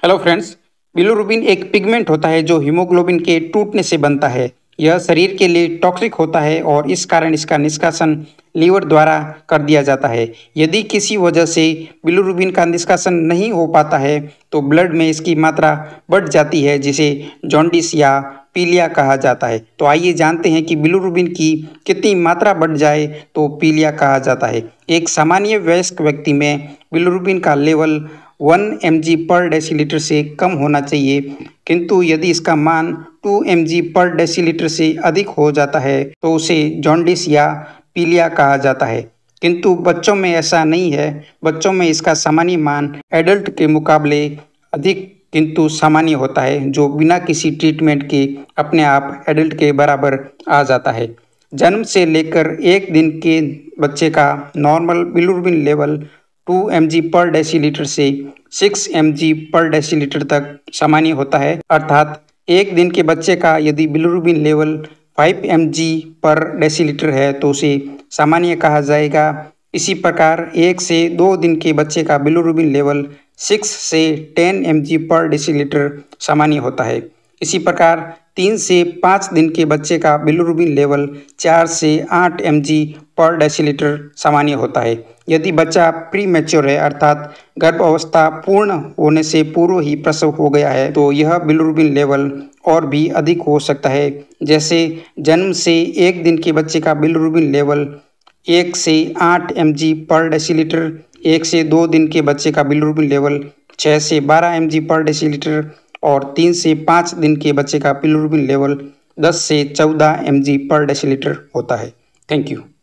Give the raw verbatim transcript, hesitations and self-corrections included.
Hello friends. Bilirubin एक pigment होता है जो हीमोग्लोबिन के टूटने से बनता है। यह शरीर के लिए टॉक्सिक होता है और इस कारण इसका निष्कासन लीवर द्वारा कर दिया जाता है। यदि किसी वजह से बिलिरुबिन का निष्कासन नहीं हो पाता है तो ब्लड में इसकी मात्रा बढ़ जाती है, जिसे जॉन्डिस या पीलिया कहा जाता है। तो आइए जानते हैं कि बिलिरुबिन की कितनी मात्रा बढ़ जाए तो पीलिया कहा जाता है। एक सामान्य वयस्क व्यक्ति में बिलिरुबिन का level one M G per decilitre से कम होना चाहिए, किंतु यदि इसका मान to M G per decilitre से अधिक हो जाता है तो उसे जॉन्डिस या पीलिया कहा जाता है। किंतु बच्चों में ऐसा नहीं है। बच्चों में इसका सामान्य मान एडल्ट के मुकाबले अधिक किंतु सामान्य होता है, जो बिना किसी ट्रीटमेंट के अपने आप एडल्ट के बराबर आ जाता है। जन्म से लेकर एक दिन के बच्चे का normal bilirubin level two M G per decilitre से six M G per decilitre तक सामान्य होता है। अर्थात एक दिन के बच्चे का यदि bilirubin level five M G per decilitre है तो उसे सामान्य कहा जाएगा। इसी प्रकार एक से दो दिन के बच्चे का बिलिरुबिन लेवल सिक्स से ten M G per decilitre सामान्य होता है। इसी प्रकार तीन से पाँच दिन के बच्चे का बिलिरुबिन लेवल चार से आठ एम जी पर डेसीलीटर सामान्य होता है। यदि बच्चा प्री मैच्योर है, अर्थात गर्भ अवस्था पूर्ण होने से पूर्व ही प्रसव हो गया है, तो यह बिलिरुबिन लेवल और भी अधिक हो सकता है। जैसे जन्म से एक दिन के बच्चे का बिलिरुबिन लेवल एक से आठ एम जी पर डेसीलीटर, एक से दो दिन के बच्चे का बिलिरुबिन लेवल छः से बारह एम जी पर डेसीलीटर और तीन से पाँच दिन के बच्चे का बिलिरुबिन लेवल दस से चौदह एम जी पर डेसीलीटर होता है। Thank you.